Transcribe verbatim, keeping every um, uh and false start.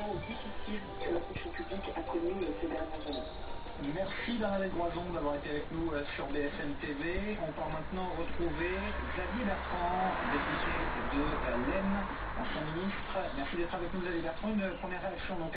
moments difficiles que la fonction publique a connus ces dernières années. Merci Bernadette Groison d'avoir été avec nous sur B F M T V. On part maintenant retrouver Xavier Bertrand, député de l'Aisne, ancien ministre. Merci d'être avec nous Xavier Bertrand. Une première réaction donc